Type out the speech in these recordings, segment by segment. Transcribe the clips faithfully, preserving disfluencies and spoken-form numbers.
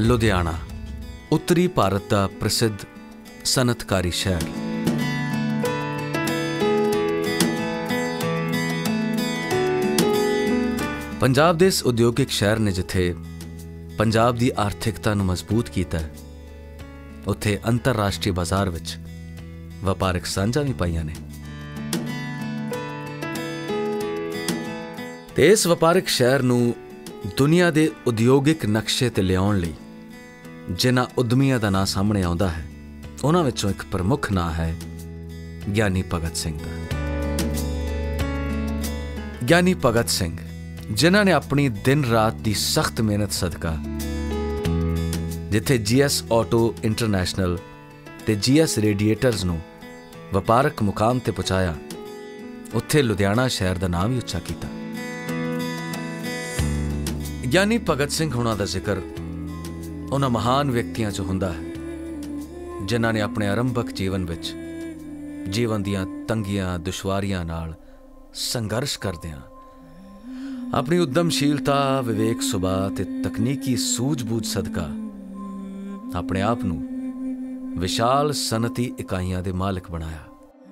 लुधियाना उत्तरी भारत का प्रसिद्ध सनतकारी शहर। पंजाब दे इस उद्योगिक शहर ने जिथे पंजाब की आर्थिकता नूं मजबूत किया है, उत्थे अंतरराष्ट्रीय बाजार विच व्यापारिक सांझां भी पाईयां ने। ते इस व्यापारिक शहर नूं दुनिया के उद्योगिक नक्शे ते लियाउण लई जिन्हां उद्यमियां दा नां सामने आउंदा है, उन्हां विचों एक प्रमुख नां है ज्ञानी भगत सिंह दा। ज्ञानी भगत सिंह जिन्हां ने अपनी दिन रात की सख्त मेहनत सदका जिथे जी एस ऑटो इंटरनेशनल ते जी एस रेडिएटर्स नूं व्यापारक मुकाम ते पहुंचाया, उत्थे लुधियाना शहर का नाम भी उच्चा किया। ज्ञानी भगत सिंह होना का जिक्र उन्हां महान व्यक्तियों चों हुंदा है जिन्हां ने अपने आरंभक जीवन विच जीवन दीआं तंगियां दुश्वारियां नाल संघर्ष करदिआं अपनी उद्यमशीलता, विवेक सुभाअ ते तकनीकी सूझबूझ सदका अपने आप नूं विशाल सनती इकाइयां दे मालिक बनाया।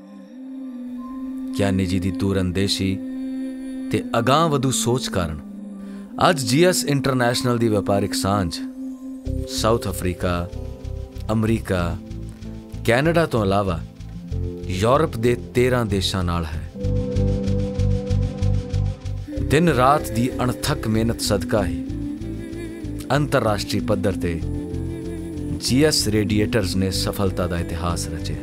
ज्ञानी जी दी दूरअंदेशी ते अगांह वधू सोच कारण अज जी एस इंटरनेशनल दी व्यापारिक सांझ साउथ अफ्रीका, अमरीका, कैनेडा तो अलावा यूरोप के तेरह देशों नाल है। दिन रात की अणथक मेहनत सदका ही अंतरराष्ट्रीय पद्धर ते जी एस रेडिएटर्स ने सफलता का इतिहास रचिया।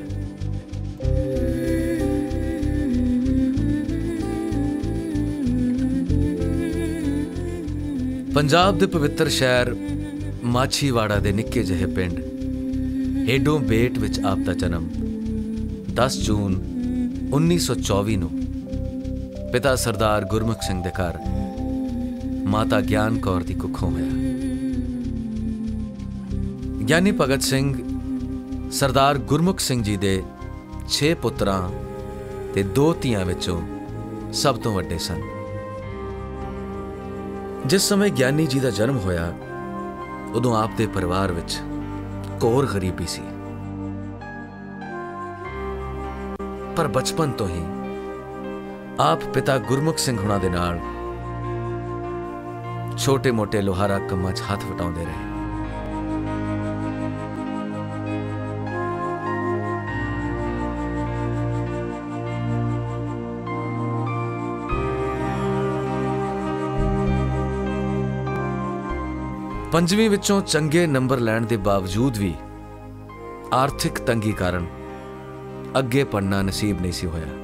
पंजाब के पवित्र शहर माछीवाड़ा के निक्के जिहे पिंड हेडों बेट विच आप दा जन्म दस जून उन्नीस सौ चौबी नूं पिता सरदार गुरमुख सिंह दे घर माता ज्ञान कौर दी कुखों होया। ज्ञानी भगत सिंह सरदार गुरमुख सिंह जी दे छे पुत्रां ते दो धीआं विचों सब तो वड्डे सन। जिस समय ज्ञानी जी का जन्म होया उदों आप दे परिवार विच घोर गरीबी सी, पर बचपन तो ही आप पिता गुरमुख सिंह हुणां दे नाल छोटे मोटे लोहारा कम्मां च हथ वटाउंदे रहे। पंजवीं विचों चंगे नंबर लैण के बावजूद भी आर्थिक तंगी कारण अगे पढ़ना नसीब नहीं सी होया।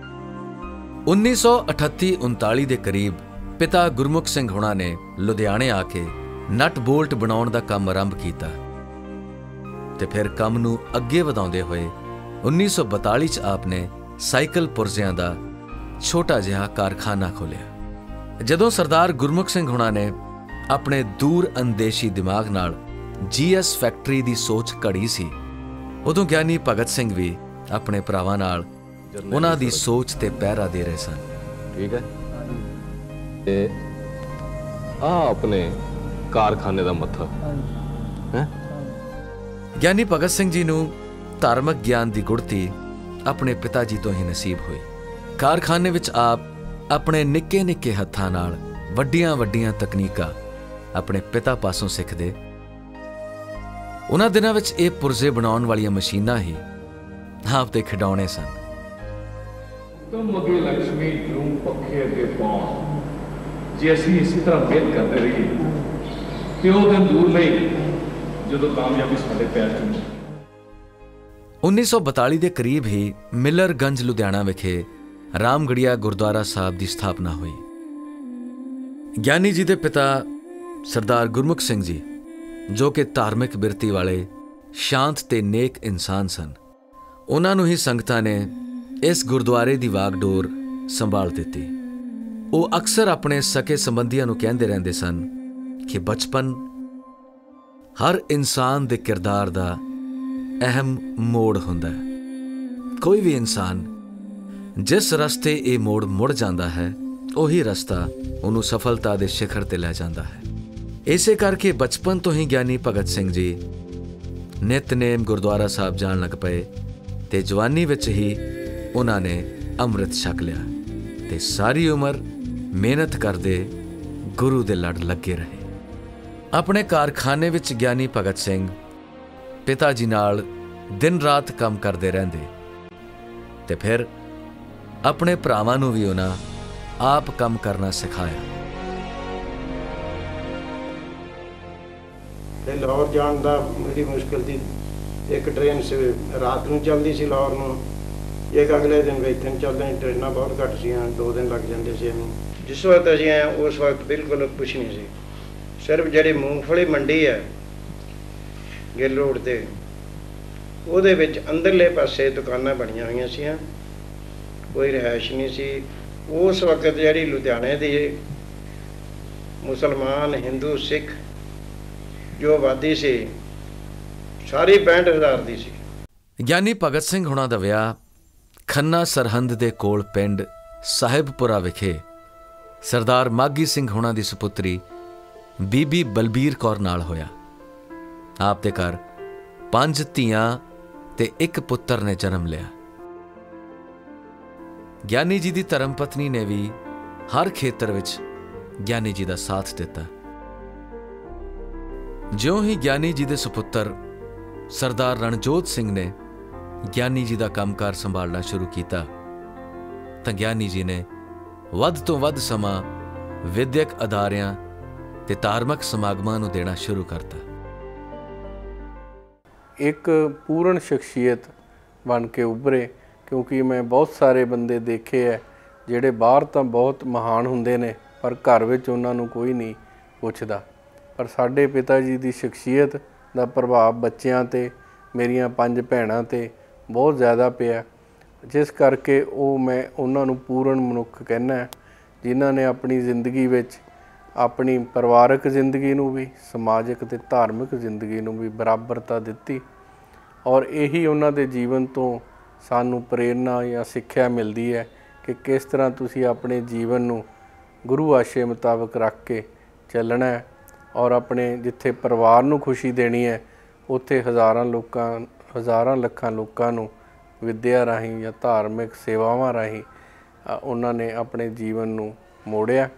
उन्नीस सौ अठत्ती उनताली के करीब पिता गुरमुख सिंह हुणा ने लुधियाने आके नट बोल्ट बनाउण दा काम आरंभ किया ते फिर काम नूं अगे वधाउंदे होए उन्नीस सौ बताली च आपने साइकिल पुरजियां दा छोटा जिहा कारखाना खोलिया। जदों सरदार गुरमुख सिंह हुणा ने अपने दूर अंदेशी दिमाग नाल जी एस फैक्टरी की सोच घड़ी सी, उदों ज्ञानी भगत सिंह भी अपने भरावां नाल उन्हां दी सोच ते पहरा दे रहे सन। ठीक है, ते आ अपने कारखाने दा मत्था है। ज्ञानी भगत सिंह जी नूं धार्मिक ज्ञान की गुड़ती अपने पिता जी तो ही नसीब हुई। कारखाने विच आप अपने निक्के निक्के हत्थां नाल वड्डियां वड्डियां तकनीकां अपने पिता पासों सिखदे। उन्हां दिनां विच इह पुरजे बनाउण वालियां मशीनां ही आप दे खिडौणे सन। तुम अगे लक्ष्मी ड्रूम पखे अगे पाउण जे असीं इसी तरह मेहनत करते रहिए ते ओह दिन दूर नहीं जदों कामयाबी साडे पैर च। उन्नीस सौ बताली के करीब ही मिलरगंज लुधियाना विखे रामगढ़िया गुरुद्वारा साहब की स्थापना हुई। ज्ञानी जी के पिता सरदार गुरमुख सिंह जी जो कि धार्मिक बिरती वाले शांत ते नेक इंसान सन, उन्होंने ही संगतां ने इस गुरुद्वारे की वागडोर संभाल दी। वो अक्सर अपने सके संबंधियों को कहते रहते सन कि बचपन हर इंसान के किरदार का अहम मोड़ हुंदा है। कोई भी इंसान जिस रस्ते ये मोड़ मुड़ जाता है उही रस्ता उन्होंने सफलता के शिखर ते लै जाता है। इसे करके बचपन तो ही ज्ञानी भगत सिंह जी नितनेम गुरुद्वारा साहब जान लग पे ते जवानी विच ही उन्होंने अमृत छक लिया ते सारी उम्र मेहनत करते गुरु दे लड़ लगे रहे। अपने कारखाने विच ज्ञानी भगत सिंह पिता जी नाल दिन रात काम करते रहंदे ते फिर अपने भरावां नूं भी उन्हां आप काम करना सिखाया। लाहौर जान दा बड़ी मुश्किल थी। एक ट्रेन से रात में चलती सी लाहौर में, एक अगले दिन इतने चलते ट्रेन बहुत घट सी, दो दिन लग जाते सी। जिस वक्त असीं आए उस वक्त बिल्कुल कुछ नहीं सी, सिर्फ जी मूंगफली मंडी है गिल रोड से, ਉਹਦੇ ਵਿੱਚ अंदरले पासे दुकानां बणियां होईयां सी, कोई रिहाइश नहीं सी। उस वक्त जी लुधियाने दी मुसलमान हिंदू सिख जो आबादी सी सारी पैंठ हज़ार दी सी। ज्ञानी भगत सिंह हुणां दा विआह खन्ना सरहंद दे कोल पिंड साहिबपुरा विखे सरदार माघी सिंह हुणां दी सुपुत्री बीबी बलबीर कौर नाल होया। आप दे घर पंज धीआं ते एक पुत्तर ने जन्म लिया। ज्ञानी जी दी धर्म पत्नी ने भी हर खेतर विच ज्ञानी जी दा साथ दिता। ज्यों ही ज्ञानी जी दे सुपुत्र सरदार रणजोध सिंह ने ज्ञानी जी दा कामकार संभालना शुरू किया तां ज्ञानी जी ने वध तो वध समा विद्यक अदारियां ते धार्मिक समागमां नूं देना शुरू करता। एक पूर्ण शख्सियत बन के उभरे, क्योंकि मैं बहुत सारे बंदे देखे है जिहड़े बाहर तां बहुत महान हुंदे ने पर घर विच उन्हां नूं कोई नहीं पुछदा, पर साडे पिता जी दी शख्सियत दा प्रभाव बच्चियां ते मेरियां पंज भैणां ते बहुत ज़्यादा पिया, जिस करके वो मैं उन्हां नूं पूर्ण मनुख कहना, जिन्हां ने अपनी जिंदगी विच अपनी परिवारक जिंदगी नूं भी समाजिक ते धार्मिक जिंदगी नूं भी बराबरता दित्ती। और यही उन्हां दे जीवन तो सानू प्रेरणा या सिक्ख्या मिलती है कि किस तरह तुसी अपने जीवन नूं गुरु आशे मुताबिक रख के चलना है और अपने जिथे परिवार नूं खुशी देनी है उत्थे हज़ारां लोकां हज़ारां लखां लोकां नूं विद्या राहीं या धार्मिक सेवावां राहीं उन्हां ने अपने जीवन नूं मोड़िया।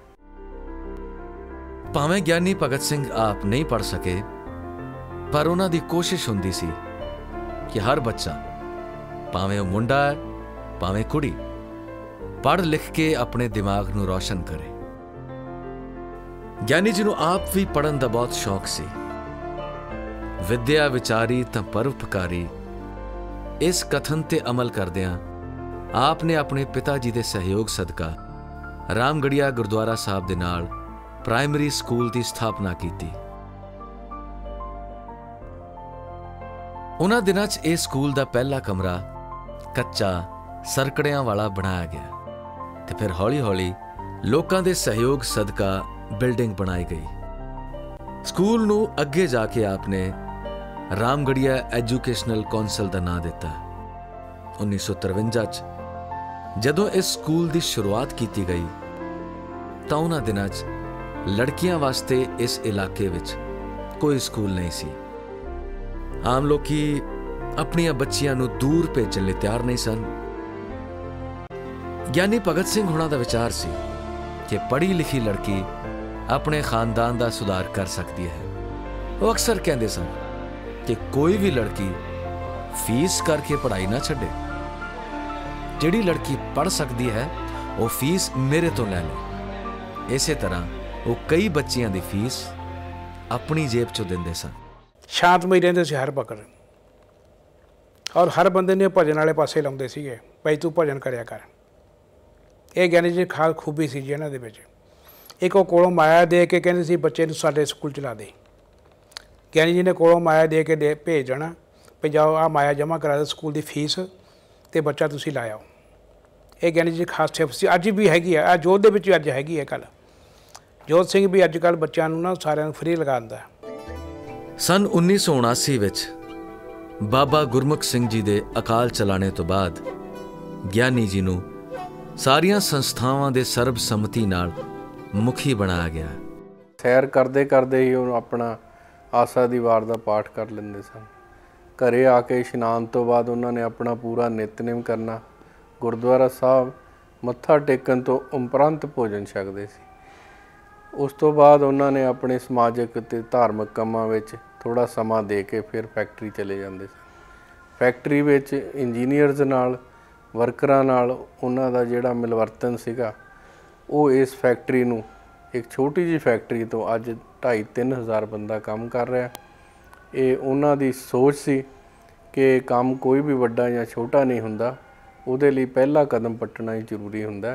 भावें ज्ञानी भगत सिंह आप नहीं पढ़ सके पर उन्हां दी कोशिश हुंदी सी कि हर बच्चा भावें वो मुंडा है भावें कुड़ी पढ़ लिख के अपने दिमाग नूं रोशन करे। ज्ञानी जी नूं आप भी पढ़न दा बहुत शौक सी। विद्या विचारी तां परोपकारी इस कथन ते अमल करदियां आपने अपने पिता जी दे सहयोग सदका रामगढ़िया गुरुद्वारा साहब दे नाल प्राइमरी स्कूल की स्थापना की। उन्हां दिनां च इह स्कूल का पहला कमरा कच्चा सरकड़ियां वाला बनाया गया ते फिर हौली हौली लोकां दे सहयोग सदका बिल्डिंग बनाई गई। स्कूल नूं अगे जाके आपने रामगढ़िया एजुकेशनल कौंसल का नाम दिता। उन्नीस सौ तिरवंजा च जदों इस स्कूल की शुरुआत की गई तां उन्हां दिनां च लड़कियां वास्ते इस इलाके विच कोई स्कूल नहीं सी। आम लोकी अपनियां बच्चियां नूं दूर भेजण लई तैयार नहीं सन। ज्ञानी भगत सिंह हुणां दा विचार सी कि पढ़ी लिखी लड़की अपने खानदान का सुधार कर सकती है। वो अक्सर कहते सन कि कोई भी लड़की फीस करके पढ़ाई ना छड्डे, जिहड़ी लड़की पढ़ सकती है वो फीस मेरे तो लै ले। इसे तरह वो कई बच्चियां दी फीस अपनी जेब चों दिंदे सन। शांतमई रहिंदे सी हर वक्त, और हर बंदे ने भजन वाले पासे लाउंदे सीगे, भाई तू भजन करिया कर। ये ज्ञानी जी खास खूबी सी जी इन्हां दे विच। एक वो कोलों माया दे के कहंदे सी बच्चे नूं साडे स्कूल चला दे। ज्ञानी जी ने कोलों माया दे के दे भेज देना भी जाओ आ माया जमा करा दो स्कूल की फीस तो बच्चा तुसीं ला आओ। ये ज्ञानी जी खास सिफत सी, अज भी हैगी है। आ जोध दे विच अज हैगी है। कल जोध सिंह भी अजकल बच्चों नूं ना सारिਆਂ ਨੂੰ फ्री लगा दिंदा। सन उन्नीस सौ उनासी विच बाबा गुरमुख सिंह जी दे अकाल चलाने तो बाद ज्ञानी जी नूं सारियां संस्थावां दे सर्बसम्मति नाल मुखी बनाया गया ਸੈਰ ਕਰਦੇ ਕਰਦੇ ਹੀ ਉਹ ਆਪਣਾ ਆਸਾ ਦੀ ਵਾਰ ਦਾ ਪਾਠ ਕਰ ਲੈਂਦੇ ਸਨ। ਘਰੇ ਆ ਕੇ ਇਸ਼ਨਾਨ ਤੋਂ ਬਾਅਦ ਉਹਨਾਂ ਨੇ ਆਪਣਾ ਪੂਰਾ ਨਿਤਨੇਮ ਕਰਨਾ। ਗੁਰਦੁਆਰਾ ਸਾਹਿਬ ਮੱਥਾ ਟੇਕਣ ਤੋਂ ਉਪਰੰਤ ਭੋਜਨ ਛਕਦੇ ਸੀ। ਉਸ ਤੋਂ ਬਾਅਦ ਉਹਨਾਂ ਨੇ ਆਪਣੇ ਸਮਾਜਿਕ ਅਤੇ ਧਾਰਮਿਕ ਕੰਮਾਂ ਵਿੱਚ ਥੋੜ੍ਹਾ ਸਮਾਂ ਦੇ ਕੇ ਫਿਰ ਫੈਕਟਰੀ ਚਲੇ ਜਾਂਦੇ ਸਨ। ਫੈਕਟਰੀ ਵਿੱਚ ਇੰਜੀਨੀਅਰਸ ਨਾਲ, ਵਰਕਰਾਂ ਨਾਲ ਉਹਨਾਂ ਦਾ ਜਿਹੜਾ ਮਿਲਵਰਤਨ ਸੀਗਾ, ਉਹ ਇਸ ਫੈਕਟਰੀ ਨੂੰ ਇੱਕ ਛੋਟੀ ਜਿਹੀ ਫੈਕਟਰੀ ਤੋਂ ਅੱਜ ਢਾਈ ਤਿੰਨ ਹਜ਼ਾਰ ਬੰਦਾ ਕੰਮ ਕਰ ਰਿਹਾ। ਇਹ ਉਹਨਾਂ ਦੀ ਸੋਚ ਸੀ ਕਿ ਕੰਮ ਕੋਈ ਵੀ ਵੱਡਾ ਜਾਂ ਛੋਟਾ ਨਹੀਂ ਹੁੰਦਾ, ਉਹਦੇ ਲਈ ਪਹਿਲਾ ਕਦਮ ਪੁੱਟਣਾ ਹੀ ਜ਼ਰੂਰੀ ਹੁੰਦਾ।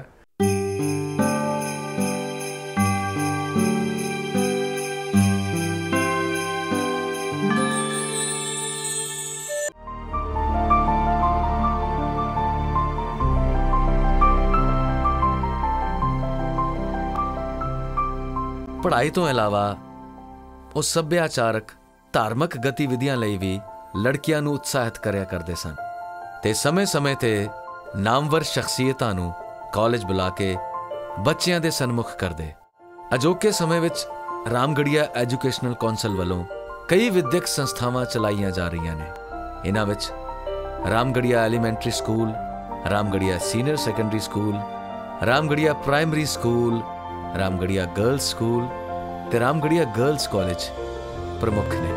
ਪੜ੍ਹਾਈ ਤੋਂ ਇਲਾਵਾ ਉਹ ਸੱਭਿਆਚਾਰਕ ਧਾਰਮਿਕ ਗਤੀਵਿਧੀਆਂ ਲਈ ਵੀ ਲੜਕੀਆਂ ਨੂੰ ਉਤਸ਼ਾਹਿਤ ਕਰਿਆ ਕਰਦੇ ਸਨ ਤੇ ਸਮੇਂ-ਸਮੇਂ ਤੇ ਨਾਮਵਰ ਸ਼ਖਸੀਅਤਾਂ ਨੂੰ ਕਾਲਜ ਬੁਲਾ ਕੇ ਬੱਚਿਆਂ ਦੇ ਸਨਮੁਖ ਕਰਦੇ। ਅਜੋਕੇ ਸਮੇਂ ਵਿੱਚ ਰਾਮਗੜੀਆ ਐਜੂਕੇਸ਼ਨਲ ਕੌਂਸਲ ਵੱਲੋਂ ਕਈ ਵਿਦਿਅਕ ਸੰਸਥਾਵਾਂ ਚਲਾਈਆਂ ਜਾ ਰਹੀਆਂ ਨੇ। ਇਹਨਾਂ ਵਿੱਚ Ramgarhia elementary school, Ramgarhia senior secondary school, Ramgarhia primary school, Ramgarhia girls school ਤੇ ਰਾਮਗੜੀਆ ਗਰਲਸ ਕਾਲਜ ਪ੍ਰਮੁੱਖ ਨੇ।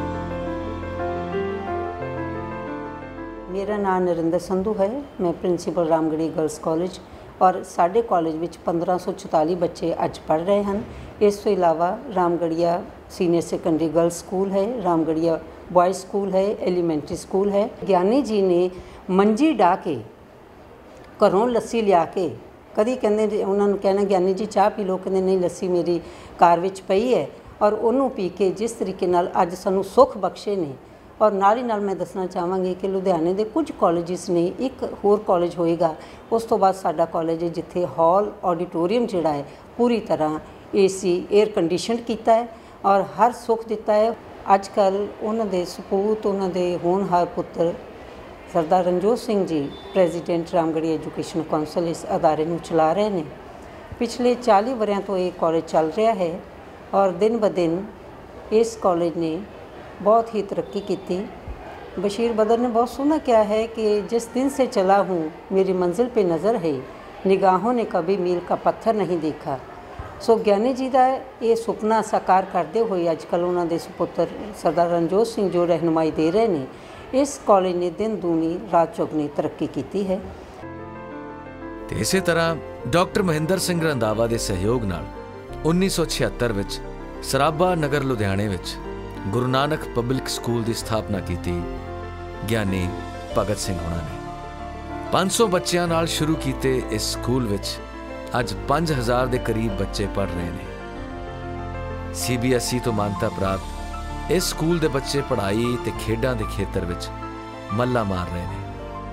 मेरा नाम नरिंदर संधू है। मैं प्रिंसीपल रामगढ़ी गर्ल्स कॉलेज और साढ़े कॉलेज विच पंद्रह सौ चौताली बच्चे अज पढ़ रहे हैं। इस तो इलावा Ramgarhia senior secondary girls school है, रामगढ़िया बॉयज़ स्कूल है, एलीमेंट्री स्कूल है। ज्ञानी जी ने मंजी डा के घरों लस्सी लिया के, कभी कहते उन्होंने कहना ज्ञानी जी चाह पी लो, कहते नहीं लस्सी मेरी कार विच पई है, और उन्होंने पी के जिस तरीके नाल अज सानू सुख बख्शे ने। और नाल ही नाल मैं दसना चाहांगी कि लुधियाने के कुछ कॉलेजिस ने, एक होर कॉलेज होएगा उस तो बाद साडा कॉलेज है जिथे हॉल ऑडिटोरीयम जिहड़ा है पूरी तरह ए सी एयर कंडीशनड किया है और हर सुख दिता है। अजकल उन्होंने सपूत उन्होंने होनहार पुत्र Sardar Ranjodh Singh ji president Ramgarhi education council इस अदारे नूं चला रहे हैं। पिछले चाली वरियां तो ये कॉलेज चल रहा है और दिन ब दिन इस कॉलेज ने बहुत ही तरक्की की। बशीर बदर ने बहुत सोना किया है कि जिस दिन से चला हूँ मेरी मंजिल पे नज़र है, निगाहों ने कभी मील का पत्थर नहीं देखा। सो ज्ञानी जी का ये सुपना साकार करते हुए अजकल उन्होंने सुपुत्र सरदार रणजोध सिंह जो रहनुमाई दे रहे हैं, इस कॉलेज ने दिन दूनी रात चौगनी तरक्की की है। ते इसे तरह डॉक्टर महेंद्र सिंह रंधावा के सहयोग नाल उन्नीस सौ छिहत्तर विच सराबा नगर लुधियाने विच गुरु नानक पब्लिक स्कूल की स्थापना की ज्ञानी भगत सिंह होना ने। पाँच सौ बच्चों नाल शुरू किए इस स्कूल विच अज पाँच हज़ार के करीब बच्चे पढ़ रहे हैं। सी बी एस ई तो मानता प्राप्त इस स्कूल के बच्चे पढ़ाई ते खेडां के खेतर विच मल्ला मार रहे हैं।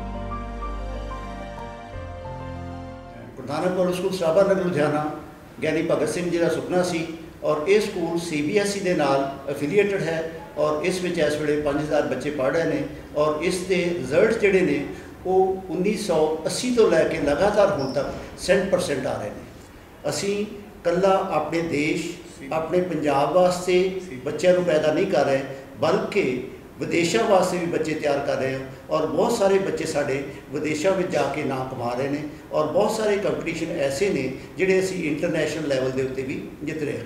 गुरु नानक पब्लिक स्कूल सराबा नगर लुधियाना ज्ञानी भगत सिंह जी का सुपना सी और ये school C B S E के नाल एफिलीएटेड है और इस विच इस वेले पाँच हज़ार बच्चे पढ़ रहे हैं और इसके रिजल्ट जोड़े ने वो उन्नीस सौ अस्सी तो लैके लगातार हुण तक सौ परसेंट आ रहे हैं। असी कल्ला अपने देश अपने पंजाब वास्ते बच्चों को पैदा नहीं कर रहे, बल्कि विदेशों वास्ते भी बच्चे तैयार कर रहे हैं और बहुत सारे बच्चे साढ़े विदेशों में जाके नाम कमा रहे हैं और बहुत सारे कंपटीशन ऐसे ने जिहड़े असी इंटरनेशनल लैवल के उत्ते भी जित रहे हैं।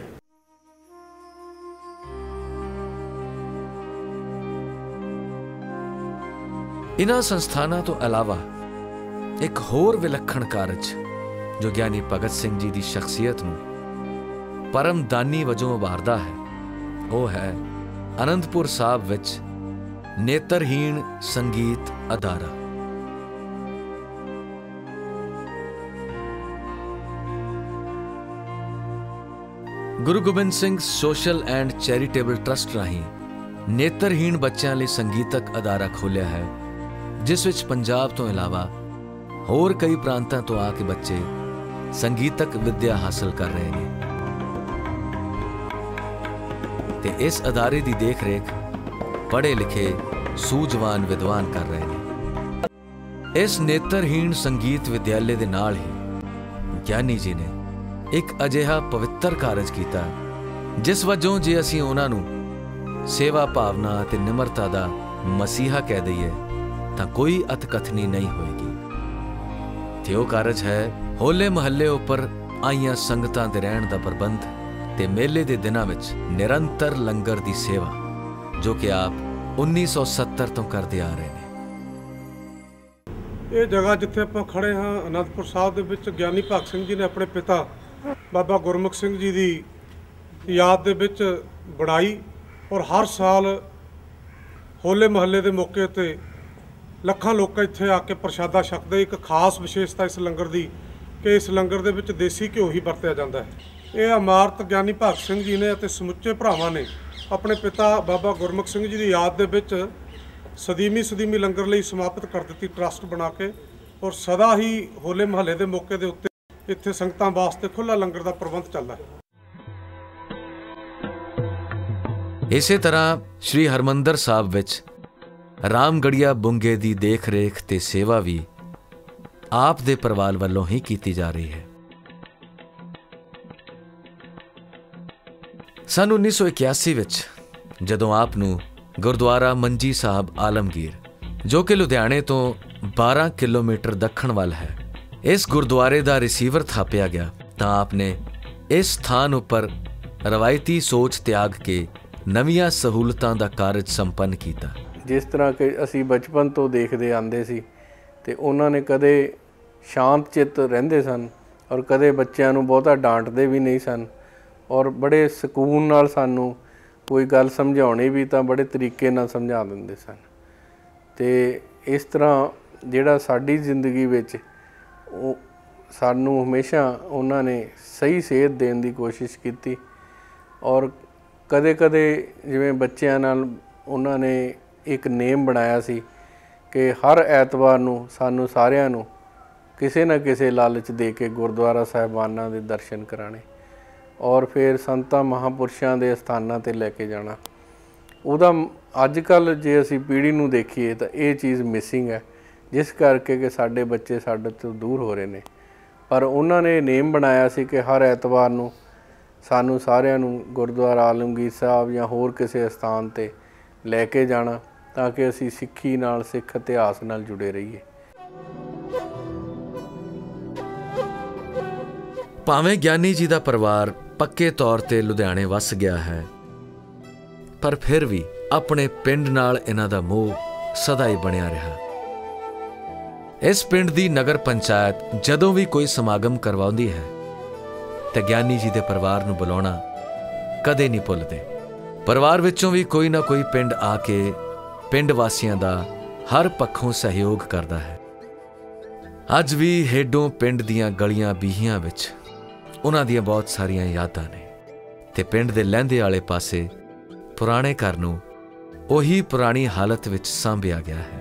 इन्हां संस्थानां तो इलावा एक होर विलक्षण कारज जो ज्ञानी भगत सिंह जी की शख्सियत नूं परमदानी वजों उभारदा है, वो है आनंदपुर साहब विच नेत्रहीन संगीत अदारा। Guru Gobind Singh social and charitable trust राही नेत्रहीन बच्चों लिए संगीतक अदारा खोलिया है, जिस विच पंजाब तो इलावा होर कई प्रांतां तो आके बच्चे संगीतक विद्या हासिल कर रहे हैं। ते इस अदारे की देख रेख पढ़े लिखे सूझवान विद्वान कर रहे हैं। इस नेत्रहीन संगीत विद्यालय के नाल ही ज्ञानी जी ने एक अजिहा पवित्र कारज किया जिस वजों जे असीं उन्हां नूं सेवा भावना ते निमरता दा मसीहा कह दईए तां कोई अतकथनी नहीं होएगी। ते ओह कारज है होले महल्ले उपर आईयां संगतां दे रहण दा प्रबंध ते मेले दे दिनां विच निरंतर लंगर दी सेवा, जो कि आप उन्नीस सौ सत्तर तो करते आ रहे हैं। ये जगह जिथे आप खड़े हाँ आनंदपुर साहब दे विच ज्ञानी भगत सिंह जी ने अपने पिता बाबा गुरमुख सिंह जी की याद दे विच बनाई और हर साल होले महल्ले के मौके ते ਲੱਖਾਂ लोग इत्थे आके प्रशादा छकते। एक खास विशेषता इस लंगर की कि इस लंगर दे विच देसी घिओ ही वरतिया जाता है। ये इमारत ज्ञानी भगत सिंह जी ने ते समुचे भरावां ने अपने पिता बाबा गुरमुख सिंह जी की याद दे विच सदीमी सदीमी लंगर लई समापित कर दी ट्रस्ट बना के, और सदा ही होले महल्ले के मौके के उत्ते इत्थे संगतां वास्ते खुला लंगर का प्रबंध चलता है। इसे तरह श्री हरमंदर साहब विच रामगढ़िया बुंगे दी देख रेख ते सेवा भी आप दे परिवार वालों ही की जा रही है। सन उन्नीस सौ इक्यासी विच जदों आप नूं गुरुद्वारा मंजी साहब आलमगीर, जो कि लुधियाने तो बारह किलोमीटर दक्षिण वाल है, इस गुरुद्वारे का रिसीवर थापिया गया तां आपने इस स्थान उपर रवायती सोच त्याग के नवीं सहूलतां दा कारज संपन्न किया। जिस तरह के असी बचपन तो देखते आते सी ते उन्होंने कदे शांत चित्त रहिंदे सन और कदे बच्चों नूं बहुता डांटते भी नहीं सन, और बड़े सकून नाल सानू कोई गल समझाउणी भी तां बड़े तरीके नाल समझा दिंदे सन। ते इस तरह जिहड़ा साडी जिंदगी विच सानू हमेशा उन्होंने सही सेहत देने की कोशिश की, और कदे कदे जिवें बच्चों नाल उन्होंने एक नेम बनाया सी कि हर ऐतवार नूं सानू सारिਆਂ नूं किसी न किसी लालच दे के गुरुद्वारा साहिबाना दे दर्शन कराने और फिर संतां महापुरुषां दे स्थानां ते लैके जाना। उहदा अजकल जे असी पीढ़ी नूं देखीए तां ये चीज़ मिसिंग है, जिस करके कि साडे बच्चे साडे तो दूर हो रहे ने। पर उन्होंने नेम बनाया सी कि हर ऐतवार नूं सानू सारिਆਂ नूं गुरुद्वारा आलमगीर साहब या होर किसी स्थान ते लैके जाना, ताकि असी सिੱਖੀ नाल सिੱਖ इतिहास नाल जुड़े रहीए। भावें ज्ञानी जी का परिवार पक्के तौर ते लुधियाने वस गया है, पर फिर भी अपने पिंड नाल इन्हां दा मोह सदा ही बनिया रहा। इस पिंड दी नगर पंचायत जदों भी कोई समागम करवाउंदी है ते ज्ञानी जी दे परिवार नूं बुलाउणा कदे नहीं भुलदे। परिवार विचों भी कोई ना कोई पिंड आके पिंड वासियां दा हर पक्षों सहयोग करता है। अज भी हेडों पिंड दियां गलियां बीहियां विच उन्हां दियां बहुत सारियां यादां ने, ते पिंड दे लਹਿੰਦੇ वाले पासे पुराने घर नूं उही पुरानी हालत विच सांभिया गया है।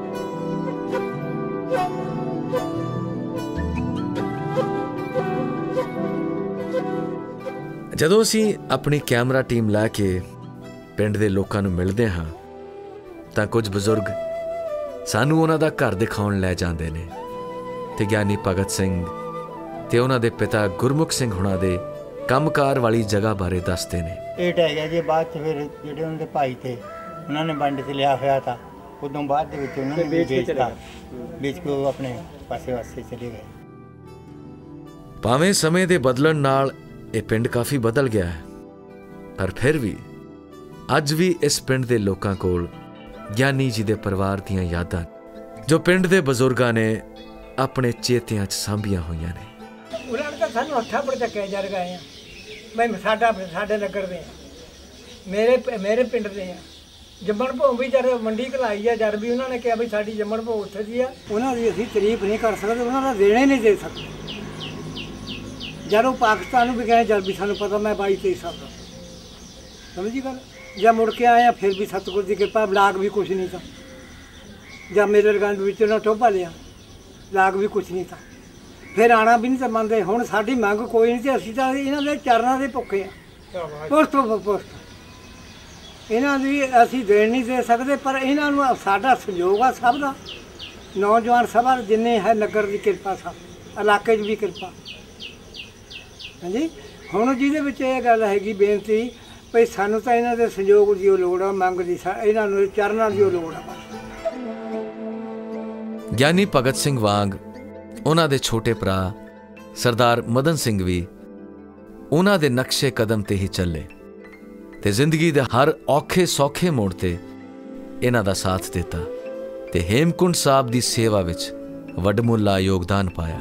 जदों असीं अपनी कैमरा टीम लैके पिंड दे लोकां नूं मिलदे हां तां कुछ बजुर्ग सानू उन्हां दा घर दिखाउण लै जांदे ने ते ज्ञानी भगत सिंह ते उन्हां दे पिता गुरमुख सिंह हुणां दे ਕੰਮਕਾਰ वाली जगह बारे दसते ने। ਇਹ ਟਹਿ ਗਿਆ ਜੀ ਬਾਅਦ ਚ ਫਿਰ ਜਿਹੜੇ ਉਹਨਾਂ ਦੇ ਭਾਈ ਤੇ ਉਹਨਾਂ ਨੇ ਵੰਡ ਤੇ ਲਿਆ ਹੋਇਆ ਤਾਂ ਉਦੋਂ ਬਾਅਦ ਦੇ ਵਿੱਚ ਉਹਨਾਂ ਨੇ ਵੇਚਤਾ, ਵੇਚ ਕੇ ਉਹ ਆਪਣੇ ਪਾਸੇ ਵਾਸਤੇ ਚਲੇ ਗਏ। ਭਾਵੇਂ ਸਮੇਂ ਦੇ ਬਦਲਣ ਨਾਲ ਇਹ ਪਿੰਡ ਕਾਫੀ ਬਦਲ ਗਿਆ ਹੈ, ਪਰ ਫਿਰ ਵੀ ਅੱਜ ਵੀ ਇਸ ਪਿੰਡ ਦੇ ਲੋਕਾਂ ਕੋਲ ਗਿਆਨੀ ਜੀ ਦੇ ਪਰਿਵਾਰ ਦੀਆਂ ਯਾਦਾਂ ਜੋ ਪਿੰਡ ਦੇ ਬਜ਼ੁਰਗਾਂ ਨੇ ਆਪਣੇ ਚੇਤਿਆਂ 'ਚ ਸਾਂਭੀਆਂ ਹੋਈਆਂ ਨੇ। ਉਹਨਾਂ ਨੇ ਤਾਂ ਸਾਨੂੰ ਹੱਥਾਂ ਪਰ ਚੱਕਿਆ ਜਰ ਗਏ ਆ। ਮੈਂ ਸਾਡਾ ਸਾਡੇ ਨਗਰ ਦੇ ਆ, ਮੇਰੇ ਮੇਰੇ ਪਿੰਡ ਦੇ ਆ। ਜੰਮਣ ਭੋਗ ਵੀ ਜਦ ਮੰਡੀ ਘਲਾਈ ਆ, ਜਦ ਵੀ ਉਹਨਾਂ ਨੇ ਕਿਹਾ ਵੀ ਸਾਡੀ ਜੰਮਣ ਭੋਗ ਉੱਥੇ ਦੀ ਆ। ਉਹਨਾਂ ਦੀ ਅਸੀਂ ਤਾਰੀਫ ਨਹੀਂ ਕਰ ਸਕਦੇ, ਉਹਨਾਂ ਦਾ ਦੇਣੇ ਨਹੀਂ ਦੇ ਸਕਦੇ। ਜਦੋਂ ਪਾਕਿਸਤਾਨ ਨੂੰ ਵੀ ਗਏ ਜਦ ਵੀ ਸਾਨੂੰ ਪਤਾ ਮੈਂ ਬਾਈ ਤੇਈ ਸਾਲ ਦਾ ਸਮਝੀ ਗੱਲ। जब मुड़ के आया फिर भी सतगुर की कृपा, लाग भी कुछ नहीं था। जब मेरे गंद में उन्होंने टोभा लिया, लाग भी कुछ नहीं था। फिर आना भी नहीं तो मनते। हुण साडी मंग कोई नहीं, असीं तां इन्हां दे चरनां दे भुखे आ। पुश्त पुश्त इन्हां दी असीं देण नहीं दे सकते, पर इन्हां नूं साडा सहयोग आ सब दा। नौजवान सभा जिन्ने है नगर की कृपा, सब इलाके भी कृपा। हाँ जी, ਹੁਣ ਜਿਹਦੇ ਵਿੱਚ ਇਹ ਗੱਲ ਹੈਗੀ ਬੇਨਤੀ ਭਈ ਸਾਨੂੰ ਤਾਂ ਇਹਨਾਂ ਦੇ ਸਹਿਯੋਗ ਦੀ ਉਹ ਲੋੜ ਆ, ਮੰਗ ਦੀ ਇਹਨਾਂ ਨੂੰ ਚਰਨਾਂ ਦੀ ਉਹ ਲੋੜ ਆ। ਗਿਆਨੀ ਭਗਤ ਸਿੰਘ ਵਾਂਗ ਉਹਨਾਂ ਦੇ ਛੋਟੇ ਭਰਾ ਸਰਦਾਰ ਮਦਨ ਸਿੰਘ ਵੀ ਉਹਨਾਂ ਦੇ ਨਕਸ਼ੇ ਕਦਮ ਤੇ ਹੀ ਚੱਲੇ ਤੇ ਜ਼ਿੰਦਗੀ ਦੇ ਹਰ ਔਖੇ ਸੌਖੇ ਮੋੜ ਤੇ ਇਹਨਾਂ ਦਾ ਸਾਥ ਦਿੱਤਾ ਤੇ ਹੇਮਕੁੰਡ ਸਾਹਿਬ ਦੀ ਸੇਵਾ ਵਿੱਚ ਵੱਡਮੁੱਲਾ ਯੋਗਦਾਨ ਪਾਇਆ।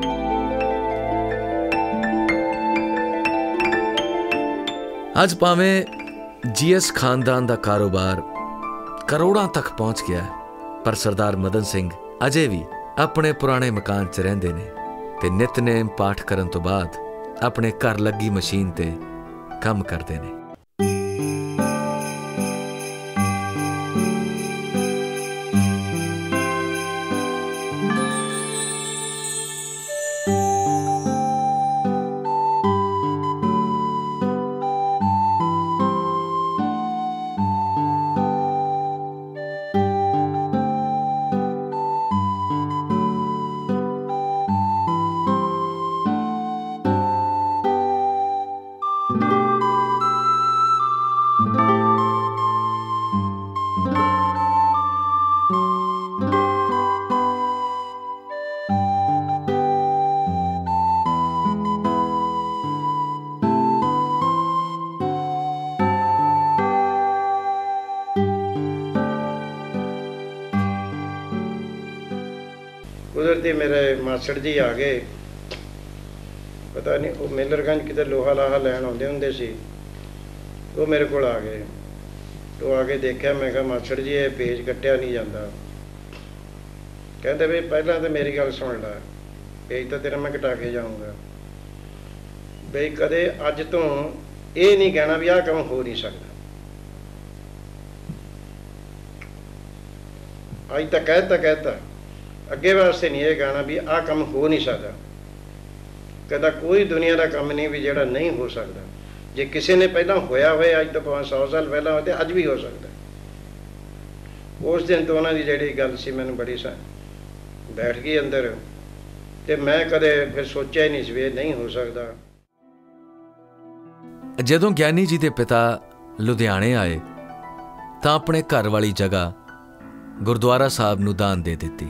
ਅੱਜ ਭਾਵੇਂ ਜੀਐਸ ਖਾਨਦਾਨ ਦਾ ਕਾਰੋਬਾਰ ਕਰੋੜਾਂ ਤੱਕ ਪਹੁੰਚ ਗਿਆ ਪਰ ਸਰਦਾਰ ਮਦਨ ਸਿੰਘ ਅਜੇ ਵੀ ਆਪਣੇ ਪੁਰਾਣੇ ਮਕਾਨ 'ਚ ਰਹਿੰਦੇ ਨੇ ਤੇ ਨਿਤਨੇਮ ਪਾਠ ਕਰਨ ਤੋਂ ਬਾਅਦ ਆਪਣੇ ਘਰ ਲੱਗੀ ਮਸ਼ੀਨ ਤੇ ਕੰਮ ਕਰਦੇ ਨੇ। कुदरती मेरे मासड़ जी आ गए, पता नहीं वो मेलरगंज किधर लोहा लाहा लैन आते होंगे सी, वो मेरे को आ गए। तो आके देखा, मैं कहा मासड़ जी ये पेज कट्टिया नहीं जाता। कहते भाई पहला तो मेरी गल सुन ला, पेज तो तेरा मैं कटा के जाऊँगा बई, कदे अज तो ये नहीं कहना भी आह काम हो नहीं सकता। अज तक कहता कहता अगे वास्ते नहीं ये कहना भी आह काम हो नहीं सकता। कहता कोई दुनिया का काम नहीं भी जोड़ा नहीं हो सकता। जे किसी ने पहला होया हुए अज तो पाँच सौ साल पहला हो तो अज भी हो सकता। उस दिन तो उन्होंने जी गल सी मैंने बड़ी सा बैठ गई अंदर, तो मैं कदे फिर सोचा ही नहीं सी भी नहीं हो सकता। जदों ਗਿਆਨੀ जी के पिता लुधियाने आए तो अपने घर वाली जगह गुरुद्वारा साहब नूं दान दे दिती।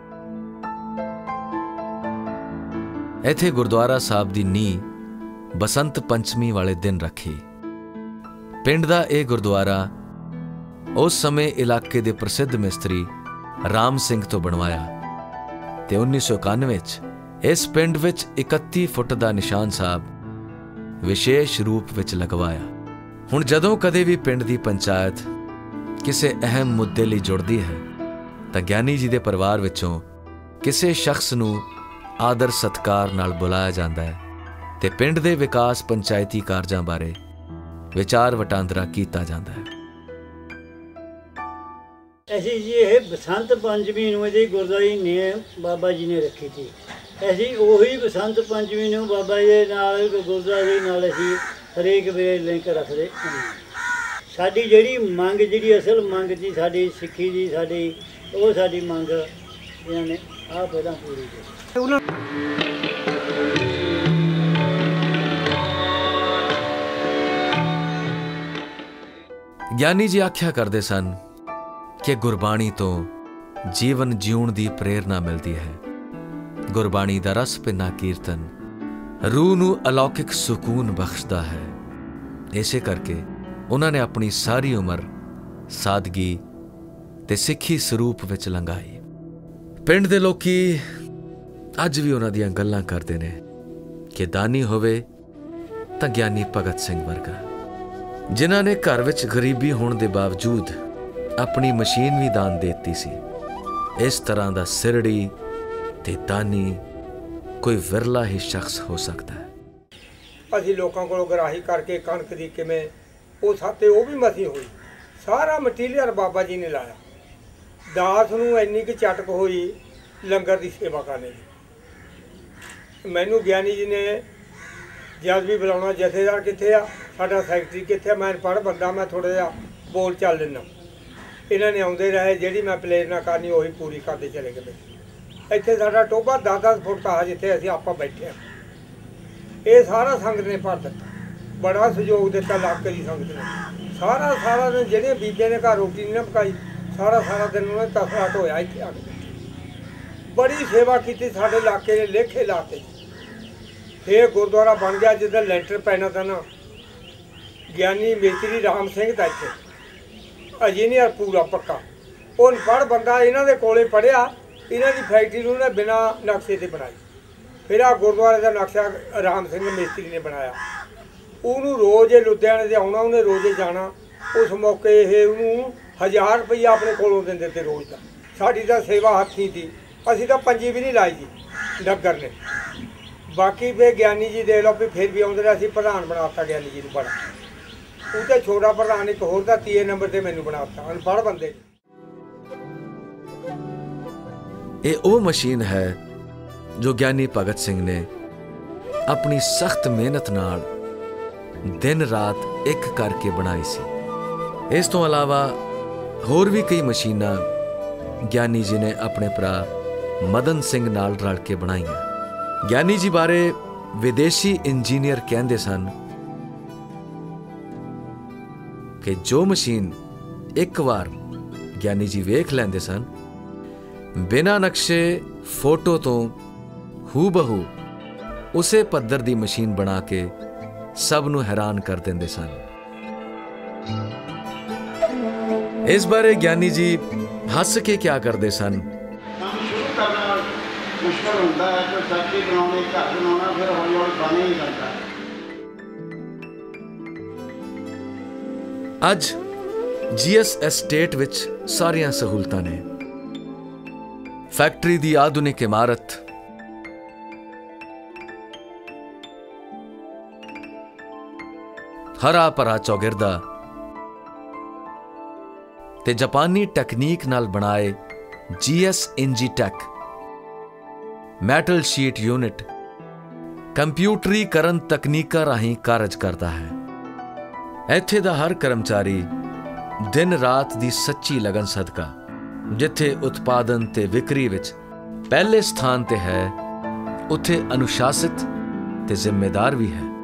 इत्थे गुरुद्वारा साहब दी नींह बसंत पंचमी वाले दिन रखी। पिंड दा यह गुरुद्वारा उस समय इलाके दे प्रसिद्ध मिस्त्री राम सिंह तो बनवाया ते उन्नीस सौ इक्यानवे इस पिंड विच इकत्ती फुट दा निशान साहब विशेष रूप विच लगवाया। हुण जदों कदे भी पिंड दी पंचायत किसी अहम मुद्दे लई जुड़दी है तां ਗਿਆਨੀ जी दे परिवार विचों किसी शख्स नूं आदर सत्कार नाल बुलाया जाता है ते पिंड दे विकास पंचायती कारजां बारे विचार वटांदरा कीता जाता है। ऐसी जी ये बसंत पंचमी नूं जी गुरद्वारे ने बाबा जी ने रखी थी। ऐसी उही बसंत पंचमी नूं बाबा जी नाल गुरद्वारे नाल असीं हरेक वेले लिंक रखदे। साडी जिहड़ी मंग जिहड़ी असल मंग सी साडी सिੱਖੀ ਦੀ साडी ਉਹ ਸਾਡੀ ਮੰਗ ਇਹਨਾਂ ਨੇ ਆਹ ਪਹਿਲਾਂ ਪੂਰੀ ਕੀਤੀ। ਗਿਆਨੀ जी आख्या करते सन कि गुरबाणी तो जीवन जीउण दी प्रेरणा मिलती है। गुरबाणी दा रस पिना कीर्तन रूह नूं अलौकिक सुकून बख्शदा है। इसे करके उन्होंने अपनी सारी उम्र सादगी ते सिੱਖੀ ਸਰੂਪ ਵਿੱਚ ਲੰਘਾਈ। ਪਿੰਡ ਦੇ ਲੋਕੀ ਅੱਜ ਵੀ ਉਹਨਾਂ ਦੀਆਂ ਗੱਲਾਂ ਕਰਦੇ ਨੇ ਕਿ ਦਾਨੀ ਹੋਵੇ ਤਾਂ ਗਿਆਨੀ ਭਗਤ ਸਿੰਘ ਵਰਗਾ, ਜਿਨ੍ਹਾਂ ਨੇ ਘਰ ਵਿੱਚ ਗਰੀਬੀ ਹੋਣ ਦੇ ਬਾਵਜੂਦ ਆਪਣੀ ਮਸ਼ੀਨ ਵੀ ਦਾਨ ਦੇ ਦਿੱਤੀ ਸੀ। ਇਸ ਤਰ੍ਹਾਂ ਦਾ ਸਿਰੜੀ ਤੇ ਦਾਨੀ ਕੋਈ ਵਿਰਲਾ ਹੀ ਸ਼ਖਸ ਹੋ ਸਕਦਾ ਹੈ। ਅਸੀਂ ਲੋਕਾਂ ਕੋਲੋਂ ਗਰਾਹੀ ਕਰਕੇ ਕਣਕ ਦੀ ਕਿਵੇਂ ਉਹ ਸਾਤੇ ਉਹ ਵੀ ਮਸੀ ਹੋਈ, ਸਾਰਾ ਮਟੀਰੀਅਲ ਬਾਬਾ ਜੀ ਨੇ ਲਾਇਆ। ਦਾਸ ਨੂੰ ਇੰਨੀ ਕੁ ਚਟਕ ਹੋਈ ਲੰਗਰ ਦੀ ਸੇਵਾ ਕਰਨੇ ਦੀ। ਮੈਨੂੰ ਗਿਆਨੀ ਜੀ ਨੇ ਜਦ ਵੀ ਬੁਲਾਉਣਾ, ਜਥੇਦਾਰ ਕਿੱਥੇ ਆ, ਸਾਡਾ ਸੈਕਟਰੀ ਕਿੱਥੇ ਆ, ਮੈਂ ਪੜ੍ਹ ਬੰਦਾ, ਮੈਂ ਥੋੜ੍ਹਾ ਜਿਹਾ ਬੋਲ ਚੱਲ ਲੈਂਦਾ। ਇਹਨਾਂ ਨੇ ਆਉਂਦੇ ਰਹੇ, ਜਿਹੜੀ ਮੈਂ ਪ੍ਰੇਰਨਾ ਕਰਨੀ ਉਹੀ ਪੂਰੀ ਕਰਦੇ ਚਲੇ ਗਏ। ਇੱਥੇ ਸਾਡਾ ਟੋਭਾ ਦਸ ਦਸ ਫੁੱਟ ਦਾ ਜਿੱਥੇ ਅਸੀਂ ਆਪਾਂ ਬੈਠੇ ਹਾਂ। ਇਹ ਸਾਰਾ ਸੰਗਤ ਨੇ ਭਰ ਦਿੱਤਾ, ਬੜਾ ਸਹਿਯੋਗ ਦਿੱਤਾ ਇਲਾਕੇ ਦੀ ਸੰਗਤ ਨੇ। ਸਾਰਾ ਸਾਰਾ ਦਿਨ ਜਿਹੜੇ ਬੀਬੇ ਨੇ ਘਰ ਰੋਟੀ ਨਹੀਂ ਨਾ ਪਕਾਈ, ਸਾਰਾ ਸਾਰਾ ਦਿਨ ਉਹਨੇ ਤਸਲਾ ਢੋਇਆ ਇੱਥੇ ਆ ਕੇ। ਬੜੀ ਸੇਵਾ ਕੀਤੀ ਸਾਡੇ ਇਲਾਕੇ ਦੇ ਲੇਖੇ ਲਾਤੇ। ਫਿਰ ਗੁਰਦੁਆਰਾ ਬਣ ਗਿਆ, ਜਿੱਦਾਂ ਲੈਂਟਰ ਪੈਣਾ ਤਾਂ ਨਾ ਗਿਆਨੀ ਮੇਤਰੀ ਰਾਮ ਸਿੰਘ ਦਾ ਇੱਥੇ ਇੰਜੀਨੀਅਰ ਪੂਰਾ ਪੱਕਾ, ਉਹ ਅਨਪੜ੍ਹ ਬੰਦਾ, ਇਹਨਾਂ ਦੇ ਕੋਲੇ ਪੜ੍ਹਿਆ। ਇਹਨਾਂ ਦੀ ਫੈਕਟਰੀ ਨੂੰ ਉਹਨੇ ਬਿਨਾਂ ਨਕਸ਼ੇ ਤੇ ਬਣਾਈ। ਫਿਰ ਆ ਗੁਰਦੁਆਰੇ ਦਾ ਨਕਸ਼ਾ ਰਾਮ ਸਿੰਘ ਮੇਤਰੀ ਨੇ ਬਣਾਇਆ। ਉਹਨੂੰ ਰੋਜ਼ ਲੁਧਿਆਣੇ ਦੇ ਆਉਣਾ, ਉਹਨੇ ਰੋਜ਼ ਜਾਣਾ। ਉਸ ਮੌਕੇ ਇਹ ਉਹਨੂੰ ਹਜ਼ਾਰ ਰੁਪਈਆ ਆਪਣੇ ਕੋਲੋਂ ਦਿੰਦੇ ਤੇ ਰੋਜ਼ ਦਾ। ਸਾਡੀ ਤਾਂ ਸੇਵਾ ਹੱਥੀਂ ਦੀ, ਅਸੀਂ ਤਾਂ ਪੰਜੀ ਵੀ ਨਹੀਂ ਲਾਈ ਜੀ ਨਗਰ ਨੇ। ਬਾਕੀ ਫਿਰ ਗਿਆਨੀ ਜੀ ਦੇਖ ਲਓ ਵੀ ਫਿਰ ਵੀ ਆਉਂਦੇ ਨੇ, ਅਸੀਂ ਪ੍ਰਧਾਨ ਬਣਾਤਾ ਗਿਆਨੀ ਜੀ ਨੂੰ। ਬੜਾ ਉਹ ਤਾਂ ਛੋਟਾ ਪ੍ਰਧਾਨ ਇੱਕ ਹੋਰ ਦਾ ਤੀਏ ਨੰਬਰ ਤੇ ਮੈਨੂੰ ਬਣਾਤਾ, ਅਨਪੜ੍ਹ ਬੰਦੇ। ਇਹ ਉਹ ਮਸ਼ੀਨ ਹੈ ਜੋ ਗਿਆਨੀ ਭਗਤ ਸਿੰਘ ਨੇ ਆਪਣੀ ਸਖਤ ਮਿਹਨਤ ਨਾਲ ਦਿਨ ਰਾਤ ਇੱਕ ਕਰਕੇ ਬਣਾਈ ਸੀ। ਇਸ ਤੋਂ ਇਲਾਵਾ ਹੋਰ ਵੀ ਕਈ ਮਸ਼ੀਨਾਂ ਗਿਆਨੀ ਜੀ ਨੇ ਆਪਣੇ ਭਰਾ ਮਦਨ ਸਿੰਘ ਨਾਲ ਰਲ ਕੇ ਬਣਾਈਆਂ। ਗਿਆਨੀ ਜੀ ਬਾਰੇ ਵਿਦੇਸ਼ੀ ਇੰਜੀਨੀਅਰ ਕਹਿੰਦੇ ਸਨ ਕਿ ਜੋ ਮਸ਼ੀਨ ਇੱਕ ਵਾਰ ਗਿਆਨੀ ਜੀ ਵੇਖ ਲੈਂਦੇ ਸਨ, ਬਿਨਾਂ ਨਕਸ਼ੇ ਫੋਟੋ ਤੋਂ ਹੂਬਹੂ ਉਸੇ ਪੱਧਰ ਦੀ ਮਸ਼ੀਨ ਬਣਾ ਕੇ ਸਭ ਨੂੰ ਹੈਰਾਨ ਕਰ ਦਿੰਦੇ ਸਨ। ਇਸ ਬਾਰੇ ਗਿਆਨੀ ਜੀ ਹੱਸ ਕੇ ਕਿਆ ਕਰਦੇ ਸਨ। ਕੰਮ ਸ਼ੁਰੂ ਕਰਨਾ ਮੁਸ਼ਕਲ ਹੁੰਦਾ ਹੈ, ਕੋਈ ਫੈਕਟਰੀ ਬਣਾਉਣੀ, ਘਰ ਬਣਾਉਣਾ, ਫਿਰ ਹੌਲੀ ਹੌਲੀ ਬਣ ਹੀ ਜਾਂਦਾ। ਅੱਜ ਜੀਐਸ ਐਸਟੇਟ ਵਿੱਚ ਸਾਰੀਆਂ ਸਹੂਲਤਾਂ ਨੇ। ਫੈਕਟਰੀ ਦੀ ਆਧੁਨਿਕ ਇਮਾਰਤ, ਹਰਾ ਭਰਾ ਚੌਗਿਰਦਾ ਤੇ ਜਾਪਾਨੀ ਟੈਕਨੀਕ ਨਾਲ ਬਣਾਏ GS Engitech metal sheet unit ਕੰਪਿਊਟਰੀਕਰਨ ਤਕਨੀਕਾਂ ਰਾਹੀਂ ਕਾਰਜ ਕਰਦਾ ਹੈ। ਇੱਥੇ ਦਾ ਹਰ ਕਰਮਚਾਰੀ ਦਿਨ ਰਾਤ ਦੀ ਸੱਚੀ ਲਗਨ ਸਦਕਾ ਜਿੱਥੇ ਉਤਪਾਦਨ ਤੇ ਵਿਕਰੀ ਵਿੱਚ ਪਹਿਲੇ ਸਥਾਨ ਤੇ ਹੈ, ਉੱਥੇ ਅਨੁਸ਼ਾਸਿਤ ਤੇ ਜ਼ਿੰਮੇਦਾਰ ਵੀ ਹੈ।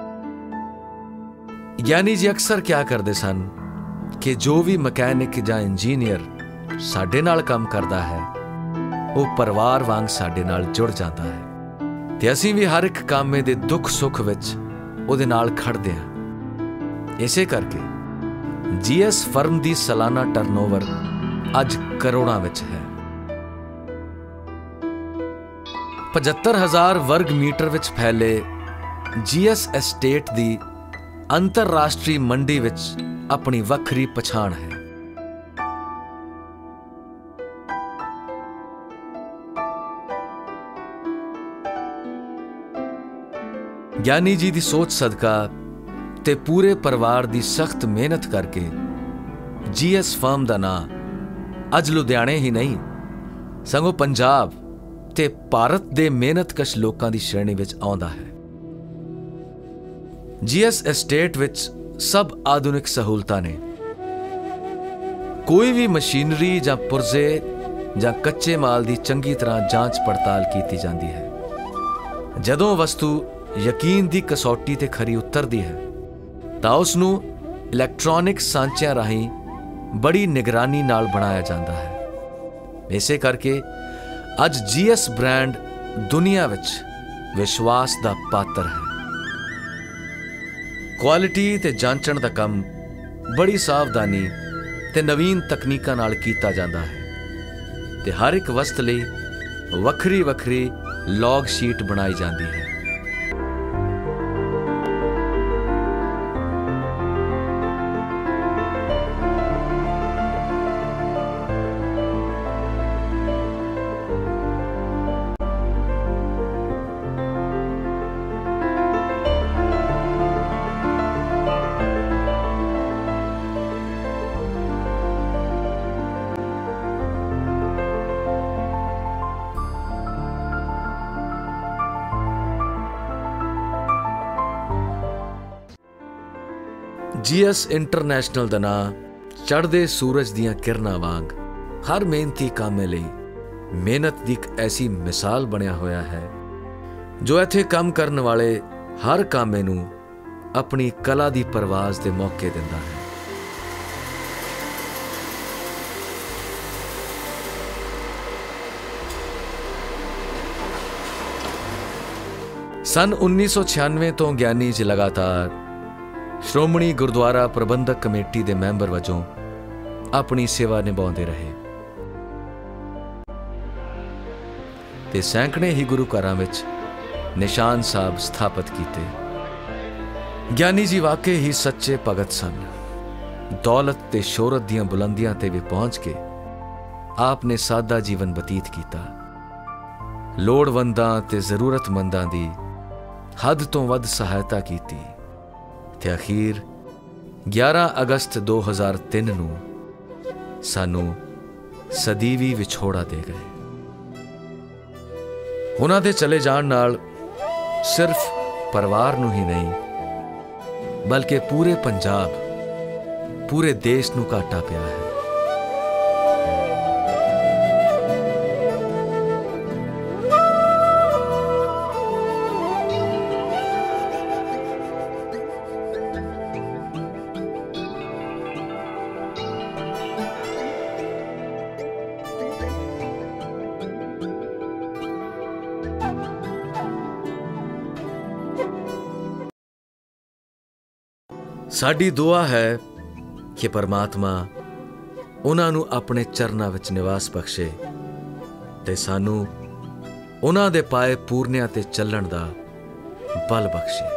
ਗਿਆਨੀ ਜੀ ਅਕਸਰ ਕਿਆ ਕਰਦੇ ਸਨ ਕਿ ਜੋ ਵੀ ਮਕੈਨਿਕ ਜਾਂ ਇੰਜੀਨੀਅਰ ਸਾਡੇ ਨਾਲ ਕੰਮ ਕਰਦਾ ਹੈ, ਉਹ ਪਰਿਵਾਰ ਵਾਂਗ ਸਾਡੇ ਨਾਲ ਜੁੜ ਜਾਂਦਾ ਹੈ ਤੇ ਅਸੀਂ ਵੀ ਹਰ ਇੱਕ ਕਾਮੇ ਦੇ ਦੁੱਖ ਸੁੱਖ ਵਿੱਚ ਉਹਦੇ ਨਾਲ ਖੜਦੇ ਹਾਂ। ਇਸੇ ਕਰਕੇ ਜੀਐਸ ਫਰਮ ਦੀ ਸਾਲਾਨਾ ਟਰਨਓਵਰ ਅੱਜ ਕਰੋੜਾਂ ਵਿੱਚ ਹੈ। ਪਝੱਤਰ ਹਜ਼ਾਰ ਵਰਗ ਮੀਟਰ ਵਿੱਚ ਫੈਲੇ ਜੀਐਸ ਐਸਟੇਟ ਦੀ ਅੰਤਰਰਾਸ਼ਟਰੀ ਮੰਡੀ ਵਿੱਚ ਆਪਣੀ ਵੱਖਰੀ ਪਛਾਣ ਹੈ। ਗਿਆਨੀ ਜੀ ਦੀ ਸੋਚ ਸਦਕਾ ਤੇ ਪੂਰੇ ਪਰਿਵਾਰ ਦੀ ਸਖਤ ਮਿਹਨਤ ਕਰਕੇ ਜੀਐਸ ਫਰਮ ਦਾ ਨਾਂ ਅੱਜ ਲੁਧਿਆਣੇ ਹੀ ਨਹੀਂ, ਸਗੋਂ ਪੰਜਾਬ ਤੇ ਭਾਰਤ ਦੇ ਮਿਹਨਤਕਸ਼ ਲੋਕਾਂ ਦੀ ਸ਼੍ਰੇਣੀ ਵਿੱਚ ਆਉਂਦਾ ਹੈ। ਜੀਐਸ ਐਸਟੇਟ ਵਿੱਚ ਸਭ ਆਧੁਨਿਕ ਸਹੂਲਤਾਂ ਨੇ। ਕੋਈ ਵੀ ਮਸ਼ੀਨਰੀ ਜਾਂ ਪੁਰਜ਼ੇ ਜਾਂ ਕੱਚੇ ਮਾਲ ਦੀ ਚੰਗੀ ਤਰ੍ਹਾਂ ਜਾਂਚ ਪੜਤਾਲ ਕੀਤੀ ਜਾਂਦੀ ਹੈ। ਜਦੋਂ ਵਸਤੂ ਯਕੀਨ ਦੀ ਕਸੌਟੀ ਤੇ ਖਰੀ ਉਤਰਦੀ ਹੈ ਤਾਂ ਉਸ ਨੂੰ ਇਲੈਕਟ੍ਰੋਨਿਕ ਸਾਂਚਿਆਂ ਰਾਹੀਂ ਬੜੀ ਨਿਗਰਾਨੀ ਨਾਲ ਬਣਾਇਆ ਜਾਂਦਾ ਹੈ। ਇਸੇ ਕਰਕੇ ਅੱਜ ਜੀਐਸ ਬ੍ਰਾਂਡ ਦੁਨੀਆ ਵਿੱਚ ਵਿਸ਼ਵਾਸ ਦਾ ਪਾਤਰ ਹੈ। ਕੁਆਲਿਟੀ ਤੇ ਜਾਂਚਣ ਦਾ ਕੰਮ ਬੜੀ ਸਾਵਧਾਨੀ ਤੇ ਨਵੀਨ ਤਕਨੀਕਾਂ ਨਾਲ ਕੀਤਾ ਜਾਂਦਾ ਹੈ ਤੇ ਹਰ ਇੱਕ ਵਸਤ ਲਈ ਵੱਖਰੀ ਵੱਖਰੀ ਲੌਗ ਸ਼ੀਟ ਬਣਾਈ ਜਾਂਦੀ ਹੈ। ਜੀਐਸ ਇੰਟਰਨੈਸ਼ਨਲ ਦਾ ਨਾਂ ਚੜ੍ਹਦੇ ਸੂਰਜ ਦੀਆਂ ਕਿਰਨਾਂ ਵਾਂਗ ਹਰ ਮਿਹਨਤੀ ਕਾਮੇ ਲਈ ਮਿਹਨਤ ਦੀ ਇੱਕ ਐਸੀ ਮਿਸਾਲ ਬਣਿਆ ਹੋਇਆ ਹੈ ਜੋ ਇੱਥੇ ਕੰਮ ਕਰਨ ਵਾਲੇ हर कामे नूं अपनी कला दी परवाज दे मौके दिंदा है। सन उन्नीस सौ छियानवे तो ਗਿਆਨੀ जी लगातार श्रोमणी गुरुद्वारा प्रबंधक कमेटी के मैंबर वजों अपनी सेवा निभाते रहे ते सैकड़े ही गुरु घरां विच निशान साहब स्थापित किए। ਗਿਆਨੀ जी वाकई ही सच्चे भगत सन। दौलत ते शोहरत दीआं बुलंदियां ते भी पहुंच के आपने सादा जीवन बतीत किया। लोड़वंदां ते जरूरतमंदां दी हद तो वध सहायता की ते अखीर ग्यारह अगस्त दो हज़ार तीन नूं सानू सदीवी विछोड़ा दे गए। उन्हां दे चले जाण नाल सिर्फ परिवार नूं ही नहीं बल्कि पूरे पंजाब पूरे देश नूं घाटा पिया है। साडी दुआ है कि परमात्मा उन्हां नूं अपने चरनां विच निवास बख्शे ते सानू उन्हां दे पाए पूरनियां ते चलण दा बल बख्शे।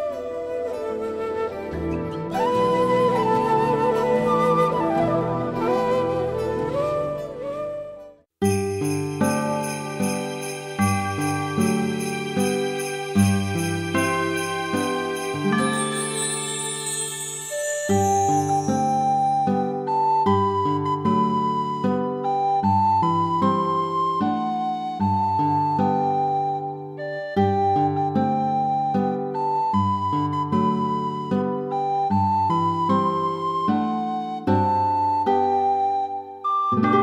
you